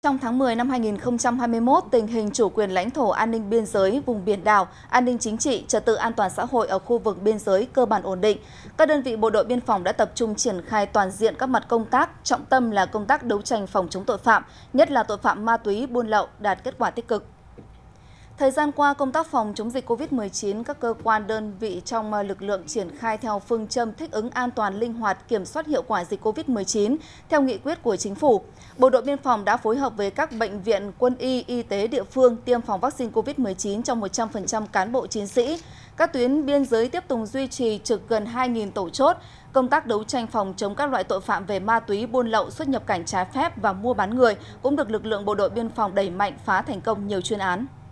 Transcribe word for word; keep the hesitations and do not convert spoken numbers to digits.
Trong tháng mười năm hai nghìn không trăm hai mươi mốt, tình hình chủ quyền lãnh thổ, an ninh biên giới, vùng biển đảo, an ninh chính trị, trật tự an toàn xã hội ở khu vực biên giới cơ bản ổn định. Các đơn vị bộ đội biên phòng đã tập trung triển khai toàn diện các mặt công tác, trọng tâm là công tác đấu tranh phòng chống tội phạm, nhất là tội phạm ma túy, buôn lậu, đạt kết quả tích cực. Thời gian qua, công tác phòng chống dịch Covid mười chín, các cơ quan đơn vị trong lực lượng triển khai theo phương châm thích ứng an toàn, linh hoạt, kiểm soát hiệu quả dịch Covid mười chín theo nghị quyết của Chính phủ. Bộ đội biên phòng đã phối hợp với các bệnh viện, quân y, y tế địa phương tiêm phòng vaccine Covid mười chín cho một trăm phần trăm cán bộ chiến sĩ. Các tuyến biên giới tiếp tục duy trì trực gần hai nghìn tổ chốt. Công tác đấu tranh phòng chống các loại tội phạm về ma túy, buôn lậu, xuất nhập cảnh trái phép và mua bán người cũng được lực lượng bộ đội biên phòng đẩy mạnh, phá thành công nhiều chuyên án.